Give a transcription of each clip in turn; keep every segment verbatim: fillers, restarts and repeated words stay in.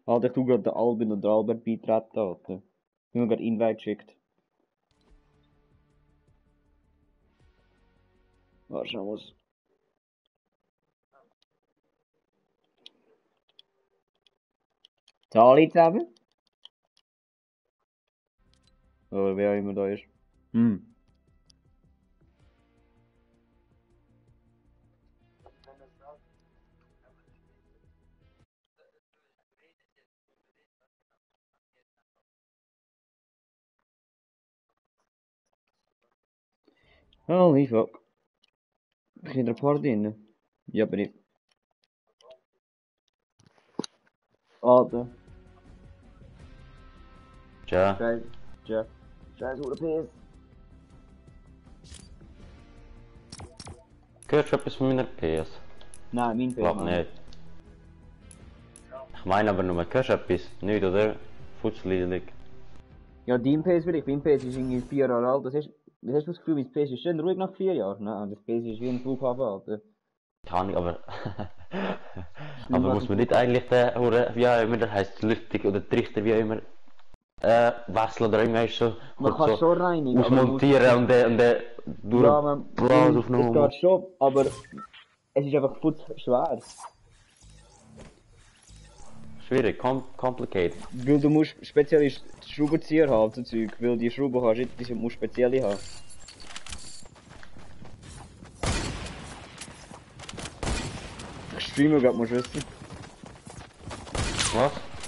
Alter, ich tu grad den Albin und den Albert beitreten, Alter. Ich hab mir grad Invite geschickt. Warte schon was. Alle zusammen? Oder wer auch immer da ist. Hm. Holy fuck. Begint er een paar in? Ja, ben ik. Alter. Tja. Scheiß. Tja. Scheiß hoe de Hörst du etwas von meiner P S? Nein, mein P S. Glaub nicht. Ich meine aber nur, hörst du etwas? Nicht, oder? Futzliedig. Ja, dein P S will ich. Mein P S ist irgendwie vier Jahre alt. Das ist, wie hast du das Gefühl, mein P S ist schön ruhig nach vier Jahren? Nein, das P S ist wie ein Flughafen, Alter. Kann ich, aber... aber muss man nicht eigentlich den, oder wie auch immer, das heisst Lüftung oder Trichter, wie auch immer, äh, wechseln oder irgendwann so... Man kann so schon reinigen, ausmontieren und den, und den durch ja, man, Blas aufnehmen. Es geht schon, aber es ist einfach futz schwer. Schwierig, com complicated. Weil du musst spezielle Schraubenzieher haben, so Zeug, weil die Schrauben kannst du nicht, die musst spezielle haben. Ich streame gerade, musst du wissen. Was?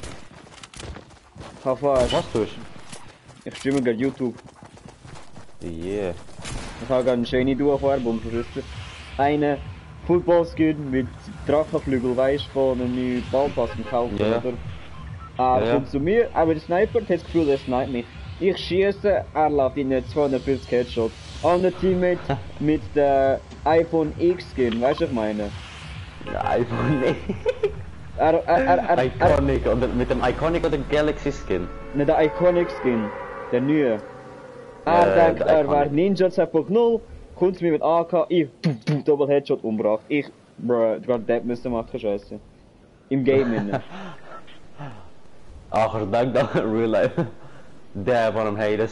Ich habe fast. Was tust Ich streame gerade YouTube. Yeah. Ich habe gerade eine schöne Duo-Farbung, musst du wissen. Eine Football-Skin mit Drachenflügel, weißt du, von einem neuen Ballpass gekauft, Ja. oder? Er Ja, ja. kommt zu mir, er mit dem Sniper, hat das Gefühl, er sniped mich. Ich schieße, er läuft in einen zweihundertfünfzig Headshot. Andere Teammate mit der iPhone X-Skin, weißt du, was ich meine? Ja, iPhone nicht. Er, er, er, er, er, Iconic, oder mit dem Iconic oder Galaxy Skin? ne, der Iconic Skin, der neue. Er Ja, denkt, der er Iconic. wäre Ninja zwei Punkt null, kommt zu mir mit A K, ich, Double Headshot umgebracht. Ich, bruh, du kannst Depp müssen machen, scheiße. Im Game inne. Ach, ik denk dat real life. Der van hem haters.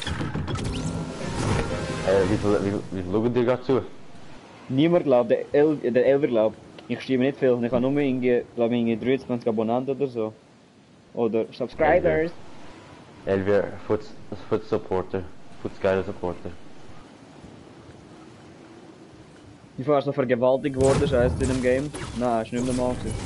Äh, wie viel, wie, wie viel schauen dir gerade zu? Niemand glaubt, der, El der Elver glaubt. Ich stimme nicht viel, ich habe nur irgendwie, glaube ich, dreiundzwanzig Abonnenten oder so. Oder Subscribers. Elvier, Foot, Foot Supporter. Foot Skyler Supporter. Ich war so vergewaltigt worden, scheiße, in dem Game. Nein, ist nicht mehr normal gewesen.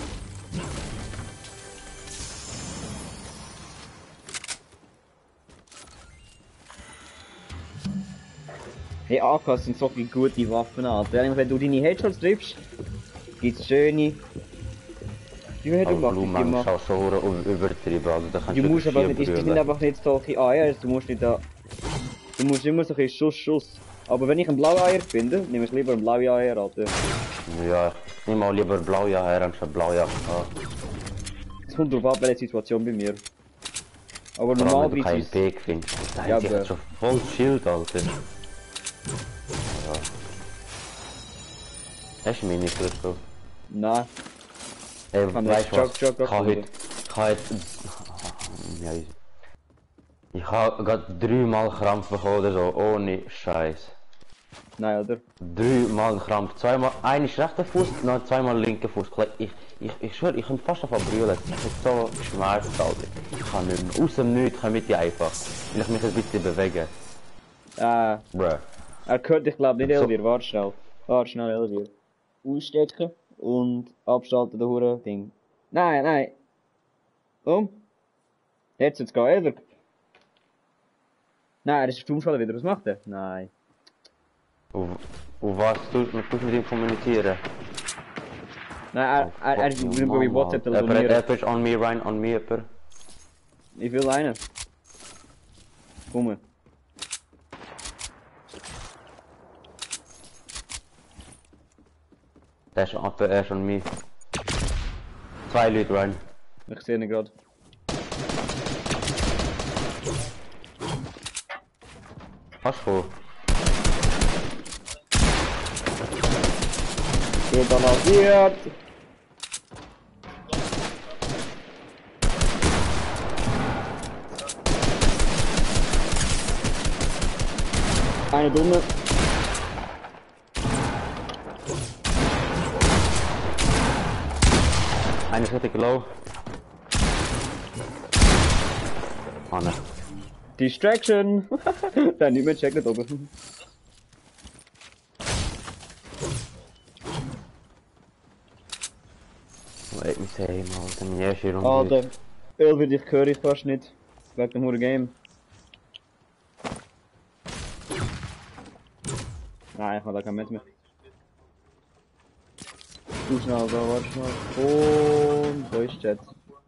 Hey, A Ks sind so viele gute Waffen, Alter. Eigentlich, wenn du deine Headshots triffst, gibt's schöne. Wie viel hat du Aber gemacht? Blue Die Man gemacht? ist auch so hure übertrieben, also da kannst Du du musst aber nicht, vier die sind brüllen. einfach nicht solche Eier, du musst nicht da. Du musst immer so ein Schuss, Schuss. Aber wenn ich einen blauen Eier finde, nehme ich lieber einen blauen Eier, Alter. Ja, ich nehme auch lieber Blaujahr her, anstatt Blaujahr. Ah. Es kommt drauf ab, welche Situation bei mir. Aber Vor allem, wenn du normalerweise keinen ist Weg findest. Da Ja, hat sich aber- schon voll Schild, Alter. Ja. Hast du mich nicht so? Nein. Ey, Kann weißt du nicht. was? Jog, jog, Ich habe jog, heute... Ich habe heute... Ja, ich... Ich habe gerade dreimal Krampf bekommen oder so, ohne Scheiß. Nein, oder? Dreimal Krampf, zweimal... Einer ist rechter Fuß, dann zweimal linker Fuß. Ich, ich, ich schwöre, ich könnte fast davon brüllen. Ich habe so geschmerzt, Alter. Ich kann nicht mehr. Aus dem Nichts kann ich einfach. Wenn ich mich ein bisschen bewege. Äh, Bruh. er könnte, ich glaube nicht So. Elvier, warte schnell. Warte schnell, Elvier. Ausstecken und abschalten, der Hure Ding. Nein, nein. Um. Jetzt jetzt gehen, Elvier. Nein, das ist Stummschale wieder, was macht er? Nein. Und, und was tust du mit ihm kommunizieren? Nein, er, er, er ist mit mir bei WhatsApp Jemand telefonieren. ist on me, Ryan, on me, jemand. Ich will einen. Komm. Der ist on, er ist on me. Zwei Leute, Ryan. Ich sehe ihn gerade. Hast du voll? Wird balanciert. Eine dumme. Eine ist richtig low. Oh ne. Distraction! Da niemand checkt nicht oben. Laat me zeggen, man. Wat een juist hier Alter, Elvi, dich höre ich fast nicht. Wegen dem Huren Game. Nein, ich habe da kein Match mehr. Du schnell da, warte schnell. Und Voice Chat.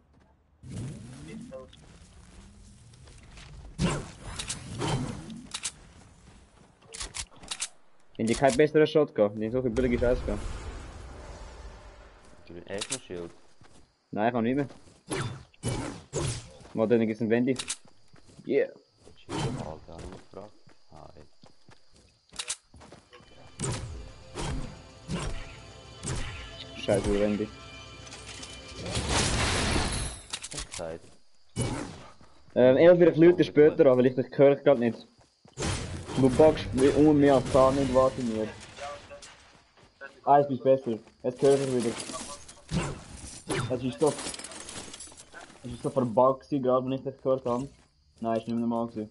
In die kein besserer Shot gehabt, nicht so viel billige Scheiß gehabt. Du bist echt noch Schild. Nein, ich kann nicht mehr. Mal dann ist ein Wendy. Yeah. Schild, Alter, habe ich mich gefragt. Ah, ey. Scheiße, Wendy. Zeit. Ähm, elf wieder Leute später, aber ich dich höre gerade nicht. Du packst um mehr als zehn nicht, warte mir. Ah, es ist besser. Jetzt höre ich wieder. Es ist doch... Es ist so verbuggt gerade, wenn ich das gehört habe. Nein, ist nicht mehr normal gewesen.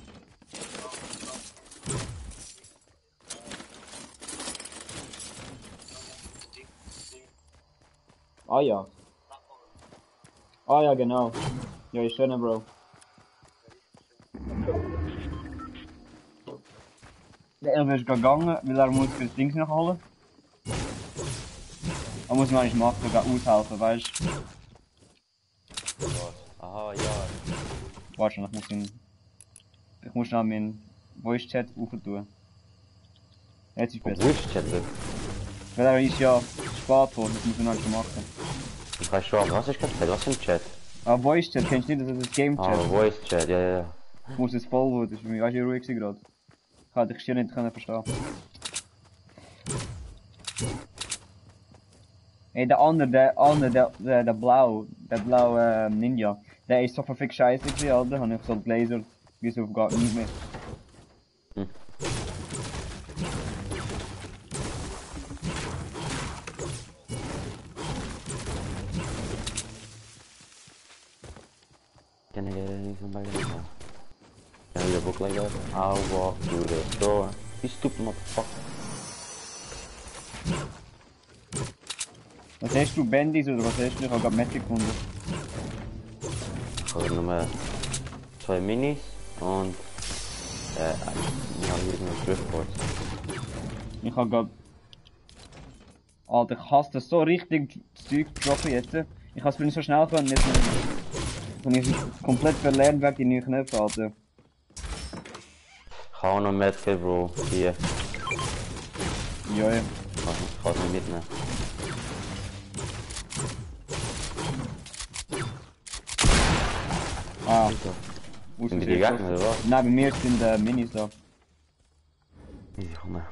Ah ja. Ah ja, genau. Ja, ist schön, Bro. Der Elf ist gegangen, weil er muss für das Ding noch holen. Er muss man nicht machen, sogar aushelfen, weißt du? Was? Aha, ja. Warte schon, ich muss ihn... Ich muss schnell meinen Voice-Chat aufentun. Jetzt ist besser. Voice Chat? Weil er ist ja spät worden, das muss man noch machen. Ich weiß schon, was ist gerade? Was für ein Chat? Ah, Voice-Chat, kennst du nicht, das ist das Game-Chat. Ah, Voice Chat, ja, ja. Ich muss es voll werden, das ist für mich, weißt du, ruhig gerade. Ich hätte dich schier nicht können verstehen. Ey, der andere, der andere, der, der, der blau, der blaue äh, Ninja, der ist so verfickt scheiße gewesen, Alter. Hab ich so gelasert, wie so gar nicht mehr. Hm. Can I get anything by the door? Can I read a book like that? I'll walk through the door. You stupid motherfucker. Was hast du, Bandys oder was hast du? Ich hab grad Magic gefunden. Ich habe nur zwei Minis und äh, ja, hier ist noch Driftboards. Ich hab grad... Alter, ich hasse das so richtig Zeug getroffen jetzt. Ich hab's nicht so schnell können, jetzt kann ich komplett verlernt weg die neuen Knöpfe, Alter. Ich habe auch noch Medkit, Bro, hier. Ja, ja. Ich kann ich kann es nicht mitnehmen. Ah, Sind die die Gegner oder was? Nein, bei mir sind äh, Minis da. Easy, komm her.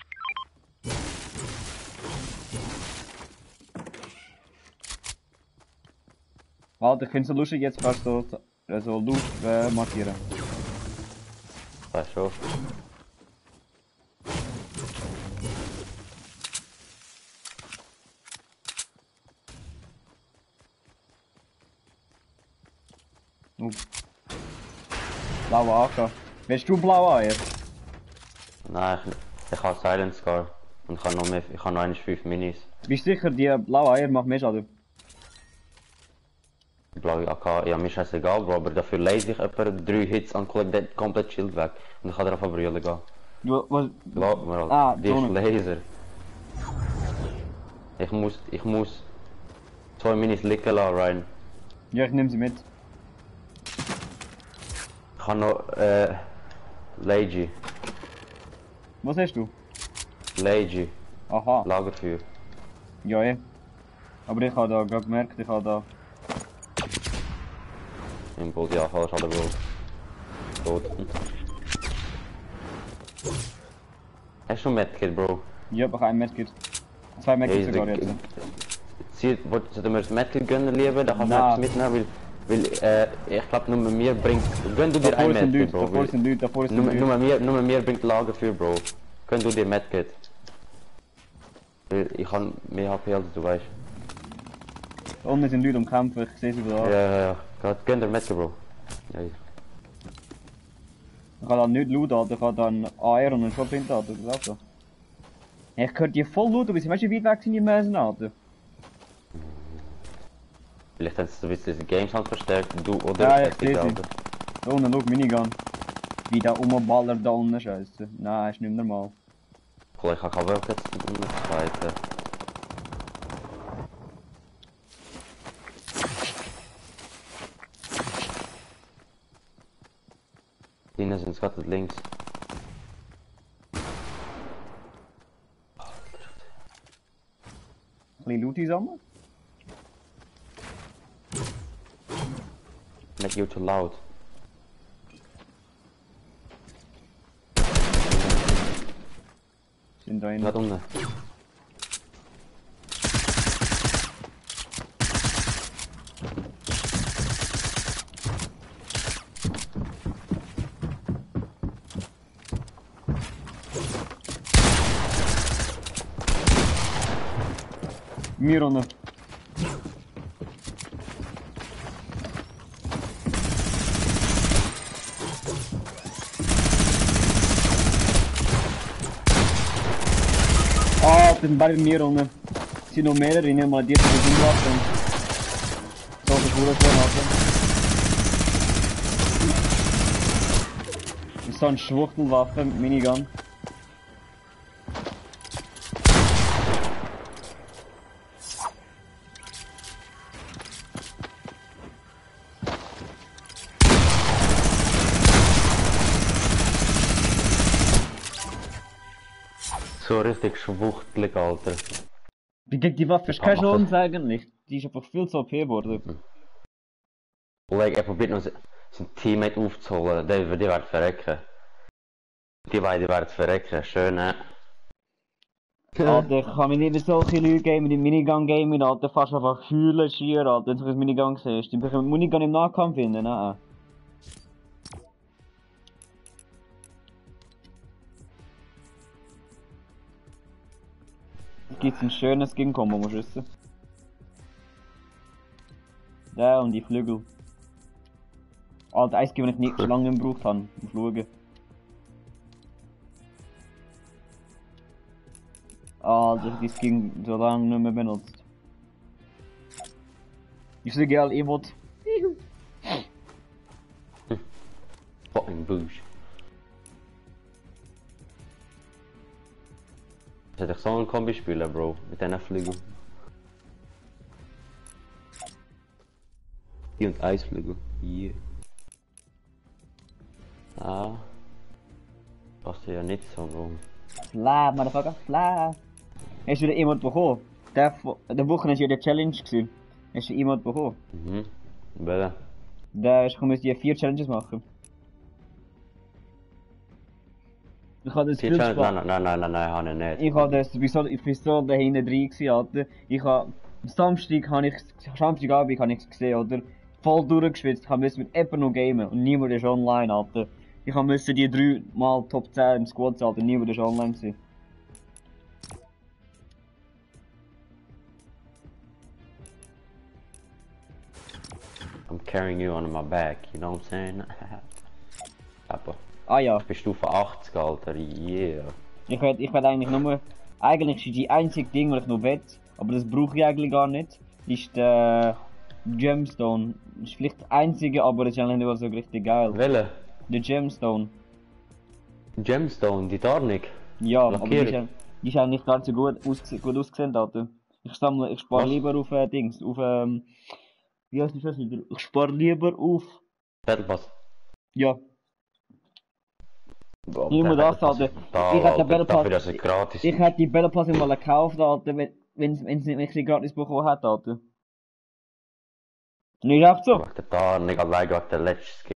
Alter, ich find's so lustig, jetzt kannst du so, äh, so Luft äh, markieren. Weiß schon. Oh. Blaue A K. Willst du blaue Eier? Nein, ich, ich habe Silent Scar. Und ich habe noch mehr, ich habe noch eins fünf Minis. Bist du sicher, die blaue Eier macht mehr Schaden? Die blaue A K, ja, mir ist scheißegal, Bro, aber dafür lese ich etwa drei Hits an komplett, komplett Schild weg. Und ich kann darauf brüllen gehen. Du, was? Glaub mir, Alter. Ah, die ist Donut. Laser. Ich muss, ich muss zwei Minis liegen lassen, Ryan. Ja, ich nehme sie mit. Ich habe noch, äh, Lagi. Was hast du? Lagi. Aha. Lagerfeuer. Ja, eh. Aber ich habe da gerade gemerkt, ich habe da... Impuls, ja, falsch, hat er wohl. Tot. Hast du ein Medkit, Bro? Ja, ich habe ein Medkit. Zwei Medkits sogar jetzt. Sollten wir das Medkit gönnen lieber? Dann kannst du Nein. etwas mitnehmen, weil Weil, äh, ich glaube nur mir bringt... Gönn du dir Davor ein sind Medkit, Leute, Bro. davor weil- sind Leute, davor sind Nur, Leute. nur, mir, nur mir bringt Lager für, Bro. Gönn du dir Medkit. Weil ich kann mehr H P als du weißt. Da unten sind Leute am Kämpfen, ich sehe sie Ja, da. ja, ja. Gott, gönn dir Medkit, Bro. Ja, ja. Ich kann dann nicht looten, Alter. Ich kann dann A R und einen Shop-Hint, Alter. Das ist auch so. Ich könnte die voll looten, aber sie weißt du, wie weit weg sind die Mäsen, Alter? Vielleicht haben sie so ein bisschen die Game Sound verstärkt, du oder Ja, ich es sehe ist sie. selber. Da unten, schau, Minigun. Wie der umballert da unten, scheiße. Nein, ist nicht normal. Cool, ich habe keine Welt jetzt um das zweite. Hinten sind es gerade links. Ein bisschen Loot sammeln. Make you too loud. Sind da Gerade hinten. unten. Mir unten. Ah, das sind beide bei mir unten. Es sind noch mehrere, ich nehme mal die, die sind umlassen. So, das wurde schon, Alter. Das ist so eine Schwuchtelwaffe mit Minigun. So richtig schwuchtelig, Alter. Gegen die Waffe ist keine Chance eigentlich. Die ist einfach viel zu O P geworden. Oleg, er probiert noch zijn teammate aufzuholen, die, die wird verrecken. Die beiden werden verrecken, schön, hè? Alter, ich kann mir nicht mit solchen Leuten geben, mit dem Minigun-Gaming, Alter, fast einfach heulen, schier, Alter, wenn du das Minigun siehst. Die können Minigun im Nahkampf finden, nein. Es gibt ein schönes Skin-Kombo, musst du wissen. Ja, und die Flügel. Alter, eins, den ich nicht so lange nicht gebraucht habe, um Schauen. Alter, die Skin so lange nicht mehr benutzt. Ich sehe gerne Emote. Fucking Bush. Ich hätte so ein Kombi spielen, Bro, mit diesen Flügeln. Die und Eisflügel. Yeah. Ah. Passt ja nicht so, Bro. Fly, motherfucker, fly. Hast du den Emote bekommen? Der, der Woche war ja die Challenge gewesen. Hast du den Emote bekommen? Mhm. Welcher? Der ist, ich muss die vier Challenges machen. Ich habe das Vier viel Challenge? Spaß. Nein, nein, nein, nein, nein, habe ich nicht. Ich habe das, wieso, ich bin so da hinten drin gewesen, Alter. Ich habe, am Samstag habe ich, Samstagabend habe ich es gesehen, oder? Voll durchgeschwitzt, habe müssen mit jemandem noch gamen und niemand ist online, Alter. Ich habe müssen die drei mal Top zehn im Squad sein, Alter, niemand ist online gewesen. I'm carrying you on my back, you know what I'm saying? Aber, Ah ja, ich bin Stufe achtzig, Alter, yeah. ich werde ich werd eigentlich nur, eigentlich ist die einzige Ding, was ich noch will, aber das brauche ich eigentlich gar nicht, ist der Gemstone. Das ist vielleicht der einzige, aber das ist eigentlich nicht so richtig geil. Welche? Der Gemstone. Gemstone, die Tarnung? Ja, aber die ist, Lackierung. ja- die ist eigentlich gar nicht so gut, ausge gut ausgesehen, Alter. Ich sammle, ich spare Was? lieber auf äh, Dings, auf ähm, wie heißt das wieder? Ich spare lieber auf, Battle Pass. ja, Boah, ich muss der das, Battle Pass Alter. ist brutal, Ich hätte Alter, den Battle dafür, Pass, dass er gratis ich ist. hätte die Battle Pass mal gekauft, Alter, wenn, wenn's, wenn's nicht, wenn ich sie gratis bekommen hätte, Alter. Nicht echt so? Wegen der Tarnung, allein wegen der letzten Skin.